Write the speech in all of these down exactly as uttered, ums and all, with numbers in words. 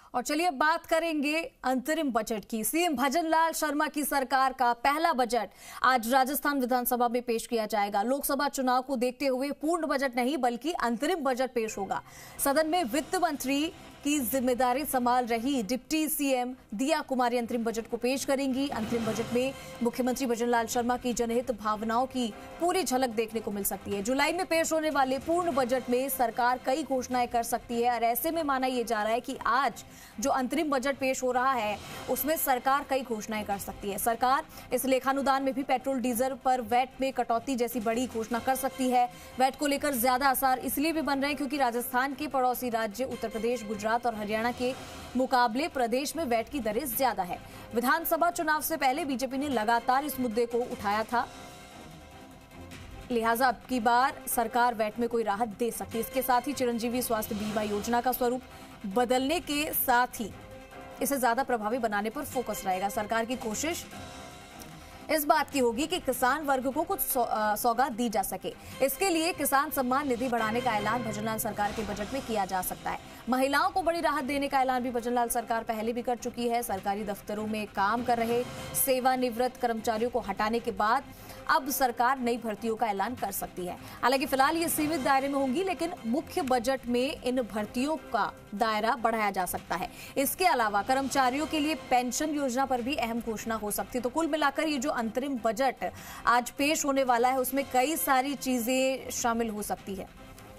और चलिए अब बात करेंगे अंतरिम बजट की। सीएम भजनलाल शर्मा की सरकार का पहला बजट आज राजस्थान विधानसभा में पेश किया जाएगा। लोकसभा चुनाव को देखते हुए पूर्ण बजट नहीं बल्कि अंतरिम बजट पेश होगा। सदन में वित्त मंत्री की जिम्मेदारी संभाल रही डिप्टी सीएम दिया कुमारी अंतरिम बजट को पेश करेंगी। अंतरिम बजट में मुख्यमंत्री भजनलाल शर्मा की जनहित भावनाओं की पूरी झलक देखने को मिल सकती है। जुलाई में पेश होने वाले पूर्ण बजट में सरकार कई घोषणाएं कर सकती है और ऐसे में माना यह जा रहा है कि आज जो अंतरिम बजट पेश हो रहा है उसमें सरकार कई घोषणाएं कर सकती है। सरकार इस लेखानुदान में भी पेट्रोल डीजल पर वैट में कटौती जैसी बड़ी घोषणा कर सकती है। वैट को लेकर ज्यादा आसार इसलिए भी बन रहे हैं क्योंकि राजस्थान के पड़ोसी राज्य उत्तर प्रदेश, गुजरात और हरियाणा के मुकाबले प्रदेश में वैट की दरें ज्यादा है। विधानसभा चुनाव से पहले बीजेपी ने लगातार इस मुद्दे को उठाया था, लिहाजा अब की बार सरकार वैट में कोई राहत दे सकती है। इसके साथ ही चिरंजीवी स्वास्थ्य बीमा योजना का स्वरूप बदलने के साथ ही इसे ज्यादा प्रभावी बनाने पर फोकस रहेगा। सरकार की कोशिश इस बात की होगी कि किसान वर्ग को कुछ सौगात दी जा सके। इसके लिए किसान सम्मान निधि बढ़ाने का ऐलान भजनलाल सरकार के बजट में किया जा सकता है। महिलाओं को बड़ी राहत देने का ऐलान भी भजनलाल सरकार पहले भी कर चुकी है। सरकारी दफ्तरों में काम कर रहे सेवानिवृत्त कर्मचारियों को हटाने के बाद अब सरकार नई भर्तियों का ऐलान कर सकती है। हालांकि फिलहाल ये सीमित दायरे में होंगी, लेकिन मुख्य बजट में इन भर्तियों का दायरा बढ़ाया जा सकता है। इसके अलावा कर्मचारियों के लिए पेंशन योजना पर भी अहम घोषणा हो सकती है। तो कुल मिलाकर ये जो अंतरिम बजट आज पेश होने वाला है उसमें कई सारी चीजें शामिल हो सकती है।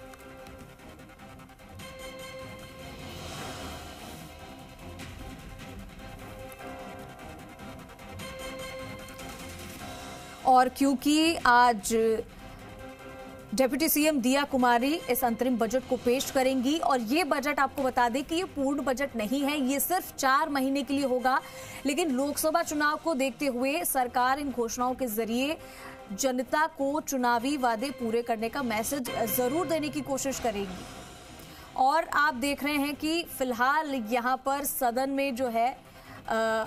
और क्योंकि आज डिप्टी सीएम दिया कुमारी इस अंतरिम बजट को पेश करेंगी और ये बजट आपको बता दें कि ये पूर्ण बजट नहीं है, ये सिर्फ चार महीने के लिए होगा। लेकिन लोकसभा चुनाव को देखते हुए सरकार इन घोषणाओं के जरिए जनता को चुनावी वादे पूरे करने का मैसेज जरूर देने की कोशिश करेगी। और आप देख रहे हैं कि फिलहाल यहाँ पर सदन में जो है आ,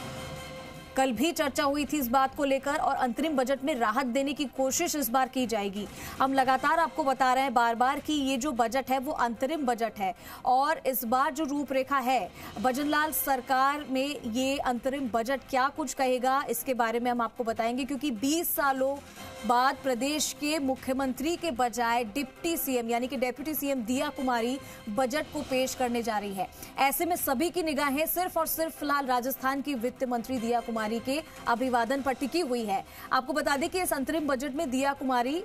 कल भी चर्चा हुई थी इस बात को लेकर और अंतरिम बजट में राहत देने की कोशिश इस बार की जाएगी। हम लगातार आपको बता रहे हैं बार बार कि ये जो बजट है वो अंतरिम बजट है और इस बार जो रूपरेखा है भजनलाल सरकार में ये अंतरिम बजट क्या कुछ कहेगा इसके बारे में हम आपको बताएंगे, क्योंकि बीस सालों बाद प्रदेश के मुख्यमंत्री के बजाय डिप्टी सीएम यानी कि डिप्टी सीएम दिया कुमारी बजट को पेश करने जा रही है। ऐसे में सभी की निगाहें सिर्फ और सिर्फ फिलहाल राजस्थान की वित्त मंत्री दिया कुमारी के अभिवादन पर टिकी हुई है। आपको बता दें कि इस अंतरिम बजट में दिया कुमारी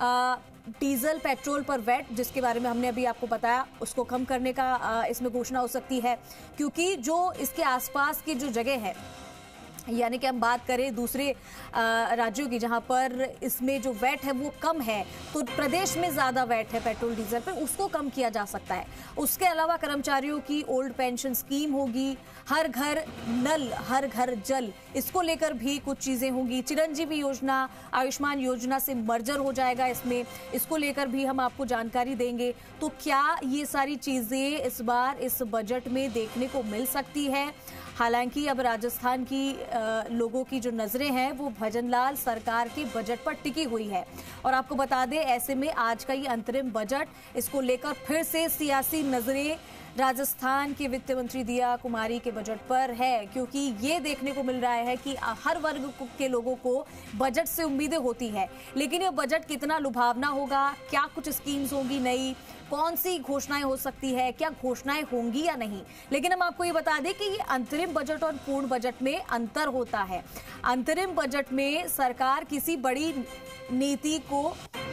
डीजल पेट्रोल पर वैट, जिसके बारे में हमने अभी आपको बताया, उसको कम करने का आ, इसमें घोषणा हो सकती है, क्योंकि जो इसके आसपास की जो जगह है यानी कि हम बात करें दूसरे राज्यों की जहां पर इसमें जो वैट है वो कम है, तो प्रदेश में ज्यादा वैट है पेट्रोल डीजल पर, उसको कम किया जा सकता है। उसके अलावा कर्मचारियों की ओल्ड पेंशन स्कीम होगी, हर घर नल हर घर जल, इसको लेकर भी कुछ चीजें होंगी। चिरंजीवी योजना आयुष्मान योजना से मर्जर हो जाएगा इसमें, इसको लेकर भी हम आपको जानकारी देंगे। तो क्या ये सारी चीजें इस बार इस बजट में देखने को मिल सकती है? हालांकि अब राजस्थान की आ, लोगों की जो नजरें हैं वो भजनलाल सरकार के बजट पर टिकी हुई है। और आपको बता दें ऐसे में आज का ये अंतरिम बजट, इसको लेकर फिर से सियासी नजरें राजस्थान के वित्त मंत्री दिया कुमारी के बजट पर है, क्योंकि ये देखने को मिल रहा है कि हर वर्ग के लोगों को बजट से उम्मीदें होती है, लेकिन ये बजट कितना लुभावना होगा, क्या कुछ स्कीम्स होंगी नई, कौन सी घोषणाएं हो सकती है, क्या घोषणाएं होंगी या नहीं। लेकिन हम आपको ये बता दें कि ये अंतरिम बजट और पूर्ण बजट में अंतर होता है। अंतरिम बजट में सरकार किसी बड़ी नीति को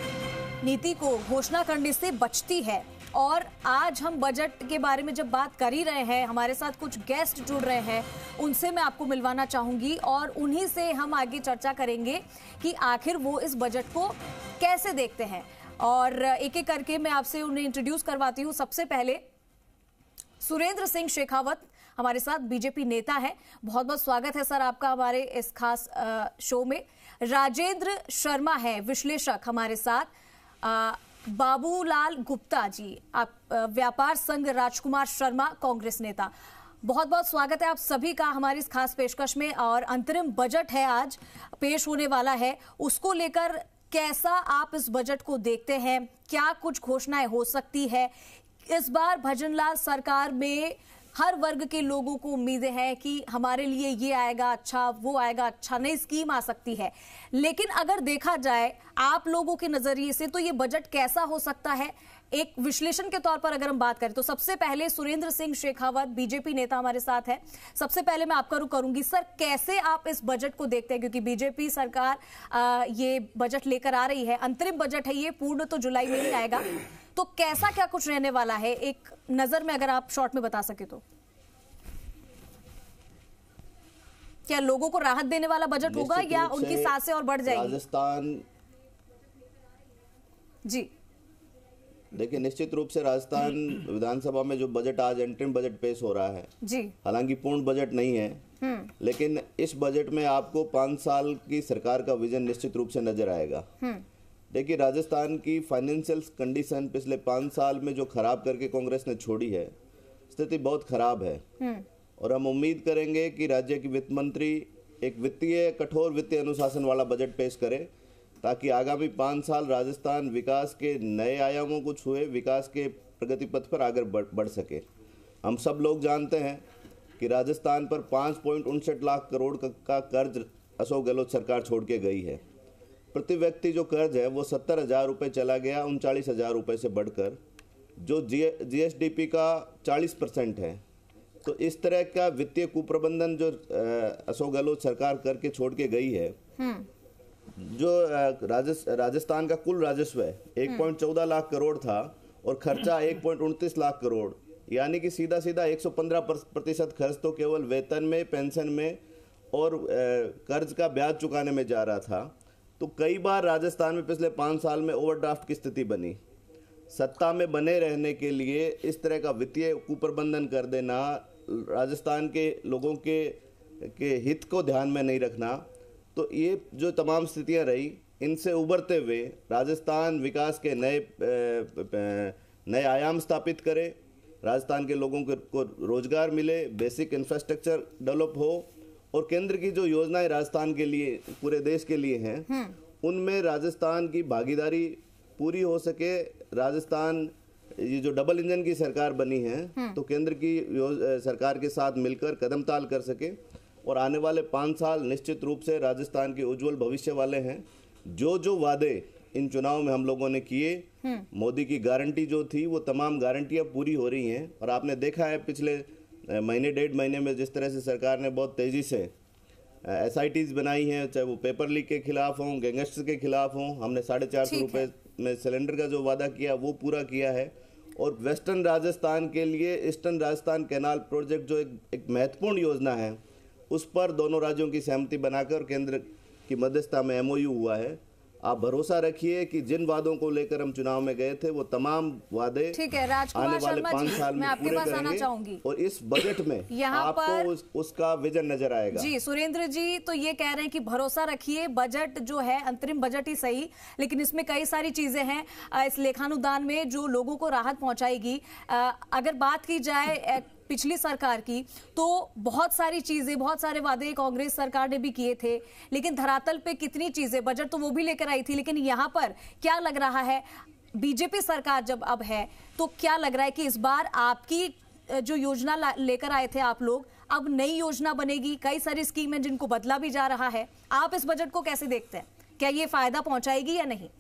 नीति को घोषणा करने से बचती है। और आज हम बजट के बारे में जब बात कर ही रहे हैं, हमारे साथ कुछ गेस्ट जुड़ रहे हैं, उनसे मैं आपको मिलवाना चाहूंगी और उन्हीं से हम आगे चर्चा करेंगे कि आखिर वो इस बजट को कैसे देखते हैं। और एक एक करके मैं आपसे उन्हें इंट्रोड्यूस करवाती हूँ। सबसे पहले सुरेंद्र सिंह शेखावत हमारे साथ बीजेपी नेता है, बहुत बहुत स्वागत है सर आपका हमारे इस खास शो में। राजेंद्र शर्मा है विश्लेषक हमारे साथ। बाबूलाल गुप्ता जी, आप व्यापार संघ राजकुमार शर्मा कांग्रेस नेता, बहुत बहुत स्वागत है आप सभी का हमारी इस खास पेशकश में। और अंतरिम बजट है आज पेश होने वाला है, उसको लेकर कैसा आप इस बजट को देखते हैं, क्या कुछ घोषणाएं हो सकती है, इस बार भजनलाल सरकार में हर वर्ग के लोगों को उम्मीदें हैं कि हमारे लिए ये आएगा अच्छा, वो आएगा अच्छा, नई स्कीम आ सकती है। लेकिन अगर देखा जाए आप लोगों के नजरिए से तो ये बजट कैसा हो सकता है, एक विश्लेषण के तौर पर अगर हम बात करें तो सबसे पहले सुरेंद्र सिंह शेखावत बीजेपी नेता हमारे साथ है। सबसे पहले मैं आपका रुख करूंगी सर, कैसे आप इस बजट को देखते हैं, क्योंकि बीजेपी सरकार आ, ये बजट लेकर आ रही है, अंतरिम बजट है ये, पूर्ण तो जुलाई में ही आएगा, तो कैसा क्या कुछ रहने वाला है, एक नजर में अगर आप शॉर्ट में बता सके तो। क्या लोगों को राहत देने वाला बजट होगा या उनकी सांसें और बढ़ जाएगी? राजस्थान जी देखिए, निश्चित रूप से राजस्थान विधानसभा में जो बजट आज अंतरिम बजट पेश हो रहा है जी, हालांकि पूर्ण बजट नहीं है, लेकिन इस बजट में आपको पांच साल की सरकार का विजन निश्चित रूप से नजर आएगा। देखिए, राजस्थान की फाइनेंशियल कंडीशन पिछले पांच साल में जो खराब करके कांग्रेस ने छोड़ी है, स्थिति बहुत खराब है और हम उम्मीद करेंगे कि राज्य की वित्त मंत्री एक वित्तीय कठोर वित्तीय अनुशासन वाला बजट पेश करे ताकि आगामी पाँच साल राजस्थान विकास के नए आयामों को छुए, विकास के प्रगति पथ पर आगे बढ़ बढ़ सके। हम सब लोग जानते हैं कि राजस्थान पर पाँच पॉइंट उनसठ लाख करोड़ का, का कर्ज अशोक गहलोत सरकार छोड़ के गई है। प्रति व्यक्ति जो कर्ज है वो सत्तर हज़ार रुपये चला गया उनचालीस हज़ार रुपये से बढ़कर, जो G G S D P का चालीस परसेंट है। तो इस तरह का वित्तीय कुप्रबंधन जो अशोक गहलोत सरकार करके छोड़ के गई है, जो राजस्थान का कुल राजस्व है एक पॉइंट चौदह लाख करोड़ था और खर्चा एक पॉइंट उनतीस लाख करोड़, यानी कि सीधा सीधा एक सौ पंद्रह प्रतिशत खर्च तो केवल वेतन में, पेंशन में और कर्ज का ब्याज चुकाने में जा रहा था। तो कई बार राजस्थान में पिछले पाँच साल में ओवरड्राफ्ट की स्थिति बनी। सत्ता में बने रहने के लिए इस तरह का वित्तीय कुप्रबंधन कर देना, राजस्थान के लोगों के के हित को ध्यान में नहीं रखना, तो ये जो तमाम स्थितियां रही, इनसे उभरते हुए राजस्थान विकास के नए नए आयाम स्थापित करे, राजस्थान के लोगों को रोजगार मिले, बेसिक इंफ्रास्ट्रक्चर डेवलप हो और केंद्र की जो योजनाएं राजस्थान के लिए, पूरे देश के लिए हैं, उनमें राजस्थान की भागीदारी पूरी हो सके। राजस्थान ये जो डबल इंजन की सरकार बनी है तो केंद्र की सरकार के साथ मिलकर कदम ताल कर सके और आने वाले पाँच साल निश्चित रूप से राजस्थान के उज्जवल भविष्य वाले हैं। जो जो वादे इन चुनाव में हम लोगों ने किए, मोदी की गारंटी जो थी वो तमाम गारंटियां पूरी हो रही हैं और आपने देखा है पिछले महीने डेढ़ महीने में जिस तरह से सरकार ने बहुत तेज़ी से एस आई टीज बनाई हैं, चाहे वो पेपर लीक के खिलाफ हों, गैंगस्टर के खिलाफ हों। हमने साढ़े चार सौ रुपये में सिलेंडर का जो वादा किया वो पूरा किया है और वेस्टर्न राजस्थान के लिए ईस्टर्न राजस्थान कैनाल प्रोजेक्ट जो एक, एक महत्वपूर्ण योजना है, उस पर दोनों राज्यों की सहमति बनाकर केंद्र की मध्यस्थता में एम ओ यू हुआ है। आप भरोसा रखिए कि जिन वादों को लेकर हम चुनाव में गए थे वो तमाम वादे ठीक है। आने वाले पाँच साल में पूरे करेंगे और इस बजट में आपको उस, उसका विजन नजर आएगा। जी सुरेंद्र जी तो ये कह रहे हैं कि भरोसा रखिए, बजट जो है अंतरिम बजट ही सही, लेकिन इसमें कई सारी चीजें हैं इस लेखानुदान में जो लोगों को राहत पहुंचाएगी। अगर बात की जाए पिछली सरकार की तो बहुत सारी चीजें, बहुत सारे वादे कांग्रेस सरकार ने भी किए थे, लेकिन धरातल पे कितनी चीजें, बजट तो वो भी लेकर आई थी, लेकिन यहाँ पर क्या लग रहा है बीजेपी सरकार जब अब है तो क्या लग रहा है कि इस बार आपकी जो योजना लेकर आए थे आप लोग, अब नई योजना बनेगी, कई सारी स्कीम है जिनको बदला भी जा रहा है। आप इस बजट को कैसे देखते हैं, क्या ये फायदा पहुंचाएगी या नहीं?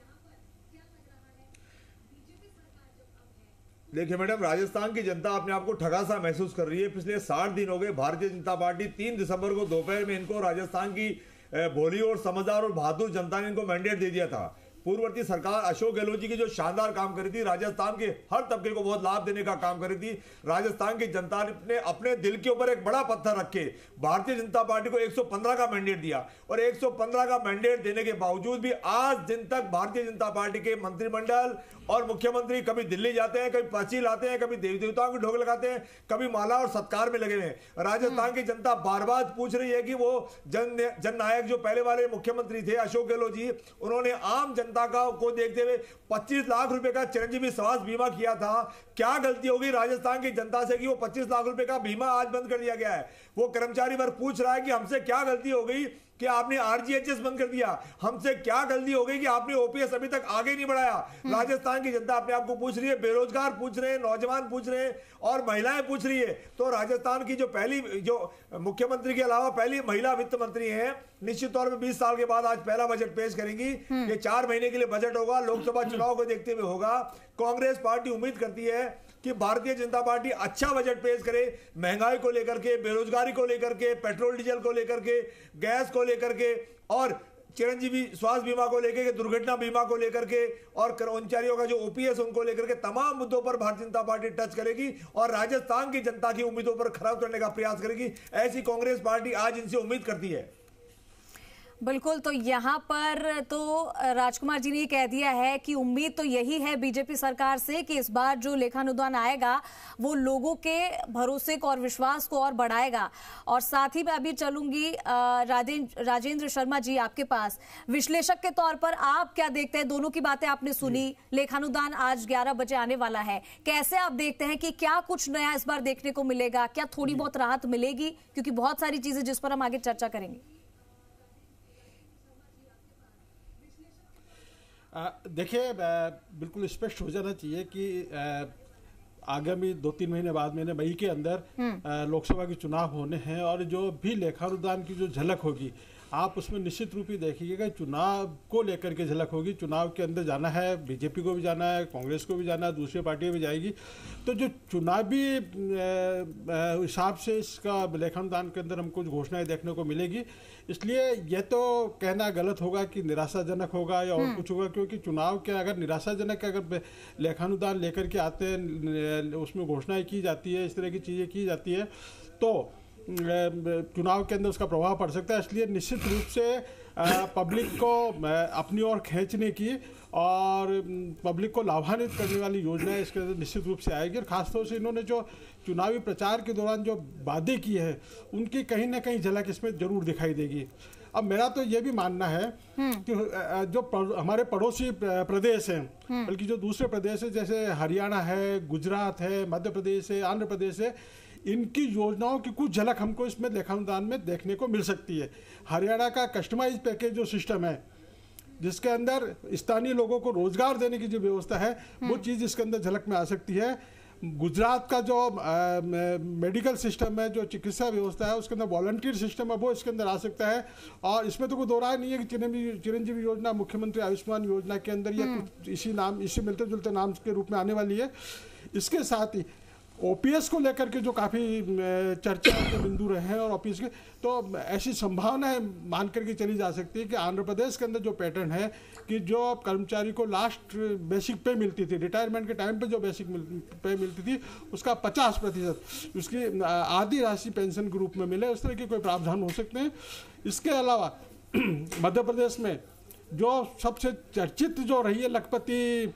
देखिए मैडम, राजस्थान की जनता अपने आप को ठगा सा महसूस कर रही है। पिछले साठ दिन हो गए भारतीय जनता पार्टी तीन दिसंबर को दोपहर में इनको राजस्थान की भोली और समझदार और बहादुर जनता ने इनको मैंडेट दे दिया था। पूर्ववर्ती सरकार अशोक गहलोत जी की जो शानदार काम करी थी, राजस्थान के हर तबके को बहुत लाभ देने का काम करी थी। राजस्थान की जनता ने अपने दिल के ऊपर एक बड़ा पत्थर रख के भारतीय जनता पार्टी को एक सौ पंद्रह का मैंडेट दिया और एक सौ पंद्रह का मैंडेट देने के बावजूद भी आज दिन तक भारतीय जनता पार्टी के मंत्रिमंडल और मुख्यमंत्री कभी दिल्ली जाते हैं, कभी पर्ची लाते हैं, कभी देवी देवताओं के ढोक लगाते हैं, कभी माला और सत्कार में लगे हुए हैं। राजस्थान की जनता बार बार पूछ रही है कि वो जन जननायक जो पहले वाले मुख्यमंत्री थे अशोक गहलोत जी, उन्होंने आम जनता का को देखते हुए पच्चीस लाख रुपए का चिरंजीवी स्वास्थ्य बीमा किया था। क्या गलती होगी राजस्थान की जनता से कि वो पच्चीस लाख रुपए का बीमा आज बंद कर दिया गया है? वो कर्मचारी वर्ग पूछ रहा है कि हमसे क्या गलती हो गई कि आपने आरजीएचएस बंद कर दिया। हमसे क्या गलती हो गई कि आपने ओपीएस अभी तक आगे नहीं बढ़ाया? राजस्थान की जनता अपने आप को पूछ रही है, बेरोजगार पूछ रहे हैं, नौजवान पूछ रहे हैं और महिलाएं पूछ रही है। तो राजस्थान की जो पहली, जो मुख्यमंत्री के अलावा पहली महिला वित्त मंत्री हैं, निश्चित तौर पर बीस साल के बाद आज पहला बजट पेश करेंगी। ये चार महीने के लिए बजट होगा, लोकसभा चुनाव को देखते हुए होगा। कांग्रेस पार्टी उम्मीद करती है कि भारतीय जनता पार्टी अच्छा बजट पेश करे, महंगाई को लेकर के, बेरोजगारी को लेकर के, पेट्रोल डीजल को लेकर के, गैस को लेकर के और चिरंजीवी स्वास्थ्य बीमा को लेकर के, दुर्घटना बीमा को लेकर के और कर्मचारियों का जो ओपीएस उनको लेकर के तमाम मुद्दों पर भारतीय जनता पार्टी टच करेगी और राजस्थान की जनता की उम्मीदों पर खरा उतरने का प्रयास करेगी। ऐसी कांग्रेस पार्टी आज इनसे उम्मीद करती है। बिल्कुल, तो यहाँ पर तो राजकुमार जी ने कह दिया है कि उम्मीद तो यही है बीजेपी सरकार से कि इस बार जो लेखानुदान आएगा वो लोगों के भरोसे को और विश्वास को और बढ़ाएगा। और साथ ही मैं अभी चलूंगी राजेंद्र राजेंद्र शर्मा जी आपके पास, विश्लेषक के तौर पर आप क्या देखते हैं? दोनों की बातें आपने सुनी, लेखानुदान आज ग्यारह बजे आने वाला है, कैसे आप देखते हैं कि क्या कुछ नया इस बार देखने को मिलेगा? क्या थोड़ी बहुत राहत मिलेगी? क्योंकि बहुत सारी चीजें जिस पर हम आगे चर्चा करेंगे। देखिए, बिल्कुल स्पष्ट हो जाना चाहिए कि आगामी दो तीन महीने बाद महीने मई के अंदर लोकसभा के चुनाव होने हैं और जो भी लेखानुदान की जो झलक होगी आप उसमें निश्चित रूप से देखिएगा, चुनाव को लेकर के झलक होगी। चुनाव के अंदर जाना है, बीजेपी को भी जाना है, कांग्रेस को भी जाना है, दूसरी पार्टियां भी जाएगी। तो जो चुनावी हिसाब से इसका लेखानुदान के अंदर हमको घोषणाएं देखने को मिलेगी। इसलिए यह तो कहना गलत होगा कि निराशाजनक होगा या और कुछ होगा, क्योंकि चुनाव के अगर निराशाजनक अगर लेखानुदान लेकर के आते हैं, उसमें घोषणाएं की जाती है, इस तरह की चीज़ें की जाती है, तो चुनाव के अंदर उसका प्रभाव पड़ सकता है। इसलिए निश्चित रूप से पब्लिक को अपनी ओर खींचने की और पब्लिक को लाभान्वित करने वाली योजनाएं इसके अंदर निश्चित रूप से आएगी। और खासतौर से इन्होंने जो चुनावी प्रचार के दौरान जो वादे किए हैं उनकी कहीं ना कहीं झलक इसमें जरूर दिखाई देगी। अब मेरा तो ये भी मानना है कि जो हमारे पड़ोसी प्रदेश हैं, बल्कि जो दूसरे प्रदेश है जैसे हरियाणा है, गुजरात है, मध्य प्रदेश है, आंध्र प्रदेश है, इनकी योजनाओं की कुछ झलक हमको इसमें लेखानुदान में देखने को मिल सकती है। हरियाणा का कस्टमाइज पैकेज जो सिस्टम है, जिसके अंदर स्थानीय लोगों को रोजगार देने की जो व्यवस्था है, वो चीज़ इसके अंदर झलक में आ सकती है। गुजरात का जो आ, मेडिकल सिस्टम है, जो चिकित्सा व्यवस्था है, उसके अंदर वॉलंटियर सिस्टम है, वो इसके अंदर आ सकता है। और इसमें तो कोई दो राय नहीं है कि चिरंजीवी चिरंजीवी योजना मुख्यमंत्री आयुष्मान योजना के अंदर या कुछ इसी नाम इसी मिलते जुलते नाम के रूप में आने वाली है। इसके साथ ही ओपीएस को लेकर के जो काफ़ी चर्चा के बिंदु रहे हैं और ओपीएस के, तो ऐसी संभावनाएं मान करके चली जा सकती है कि आंध्र प्रदेश के अंदर जो पैटर्न है कि जो कर्मचारी को लास्ट बेसिक पे मिलती थी, रिटायरमेंट के टाइम पे जो बेसिक पे मिलती थी, उसका पचास प्रतिशत उसकी आधी राशि पेंशन के रूप में मिले, उस तरह के कोई प्रावधान हो सकते हैं। इसके अलावा मध्य प्रदेश में जो सबसे चर्चित जो रही है लखपति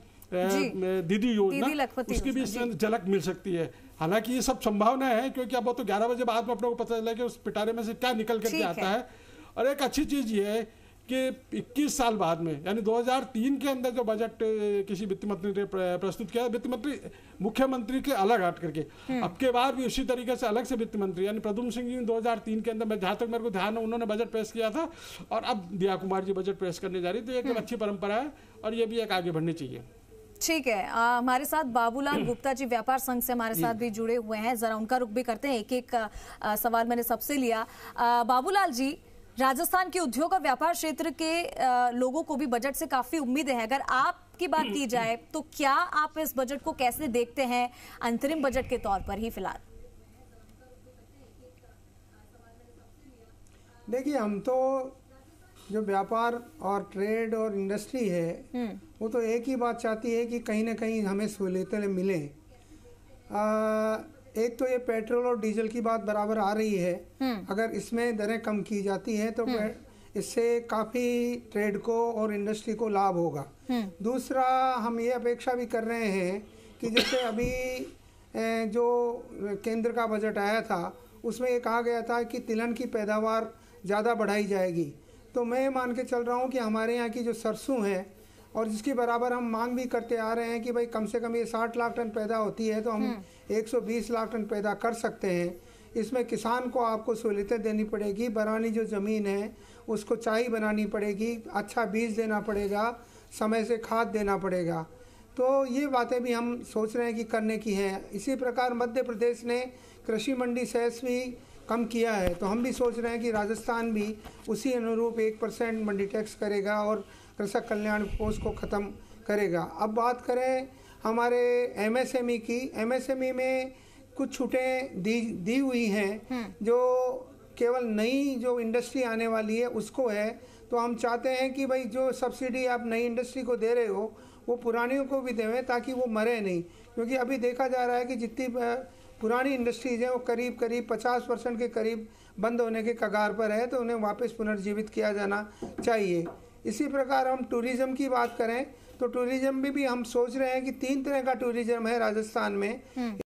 दीदी योजना, उसकी भी झलक मिल सकती है। हालांकि ये सब संभावना है, क्योंकि अब वो तो ग्यारह बजे बाद में अपने को पता चला कि उस पिटारे में से क्या निकल करके आता है। और एक अच्छी चीज ये है कि इक्कीस साल बाद में, यानी दो हज़ार तीन के अंदर जो बजट किसी वित्त मंत्री ने प्रस्तुत किया, वित्त मंत्री मुख्यमंत्री के अलग हट करके, अब के बाद भी उसी तरीके से अलग से वित्त मंत्री यानी प्रद्युम्न सिंह जी ने दो हज़ार तीन के अंदर, जहां तक मेरे को ध्यान है, उन्होंने बजट पेश किया था और अब दिया कुमार जी बजट पेश करने जा रही। तो एक अच्छी परंपरा है और ये भी एक आगे बढ़नी चाहिए। ठीक है, आ, हमारे साथ बाबूलाल गुप्ता जी व्यापार संघ से हमारे साथ भी जुड़े हुए हैं, जरा उनका रुख भी करते हैं। एक एक आ, सवाल मैंने सबसे लिया। आ, बाबूलाल जी, राजस्थान के उद्योग और व्यापार क्षेत्र के आ, लोगों को भी बजट से काफी उम्मीदें हैं। अगर आपकी बात की जाए तो क्या आप इस बजट को कैसे देखते हैं अंतरिम बजट के तौर पर ही फिलहाल? देखिए, हम तो जो व्यापार और ट्रेड और इंडस्ट्री है वो तो एक ही बात चाहती है कि कहीं ना कहीं हमें सहूलियतें मिले। आ, एक तो ये पेट्रोल और डीजल की बात बराबर आ रही है, अगर इसमें दरें कम की जाती हैं तो इससे काफ़ी ट्रेड को और इंडस्ट्री को लाभ होगा। दूसरा, हम ये अपेक्षा भी कर रहे हैं कि जैसे अभी जो केंद्र का बजट आया था उसमें ये कहा गया था कि तिलहन की पैदावार ज़्यादा बढ़ाई जाएगी। तो मैं मान के चल रहा हूँ कि हमारे यहाँ की जो सरसों है और जिसकी बराबर हम मांग भी करते आ रहे हैं कि भाई कम से कम ये साठ लाख टन पैदा होती है तो हम एक सौ बीस लाख टन पैदा कर सकते हैं। इसमें किसान को आपको सहूलियतें देनी पड़ेगी, बरानी जो ज़मीन है उसको चाई बनानी पड़ेगी, अच्छा बीज देना पड़ेगा, समय से खाद देना पड़ेगा। तो ये बातें भी हम सोच रहे हैं कि करने की हैं। इसी प्रकार मध्य प्रदेश ने कृषि मंडी सेस भी कम किया है, तो हम भी सोच रहे हैं कि राजस्थान भी उसी अनुरूप एक परसेंट मंडी टैक्स करेगा और कृषक कल्याण कोष को ख़त्म करेगा। अब बात करें हमारे एमएसएमई की, एमएसएमई में कुछ छूटें दी दी हुई हैं जो केवल नई जो इंडस्ट्री आने वाली है उसको है। तो हम चाहते हैं कि भाई जो सब्सिडी आप नई इंडस्ट्री को दे रहे हो वो पुरानियों को भी देवें ताकि वो मरे नहीं, क्योंकि अभी देखा जा रहा है कि जितनी पुरानी इंडस्ट्रीज़ हैं वो करीब करीब पचास परसेंट के करीब बंद होने के कगार पर है, तो उन्हें वापस पुनर्जीवित किया जाना चाहिए। इसी प्रकार हम टूरिज़्म की बात करें तो टूरिज़्म भी, भी हम सोच रहे हैं कि तीन तरह का टूरिज़्म है राजस्थान में।